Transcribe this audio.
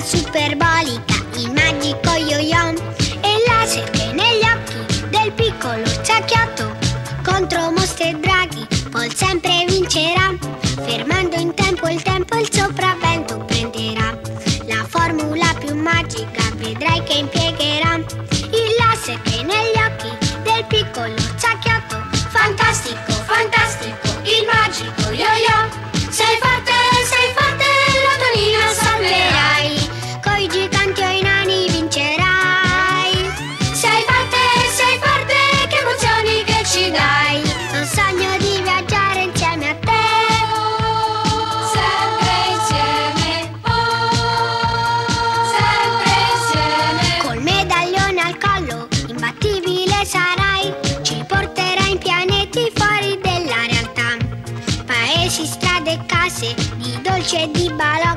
superbolica, il magico yo-yo e il laser che negli occhi del piccolo Zacchiotto contro mostri e draghi Paul sempre vincerà, fermando in tempo il sopravvento prenderà. La formula più magica vedrai che impiegherà, il laser che negli occhi del piccolo Zacchiotto. Fantastico, fantastico, il magico yo-yo. Sei forte, la tonina salverai, coi giganti o i nani vincerai. Sei forte, che emozioni che ci dai. Un sogno di viaggiare insieme a te. Sempre insieme, sempre insieme. Col medaglione al collo, imbattibile sarai. Ci porterai in pianeti fuori della realtà. Paesi, strade e case, di dolci e di balò.